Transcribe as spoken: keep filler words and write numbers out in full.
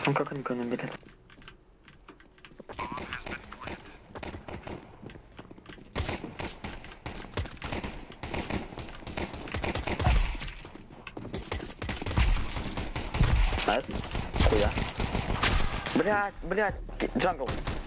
Он как он не берет. Найс. Хуя. Блять, блять. Джангл.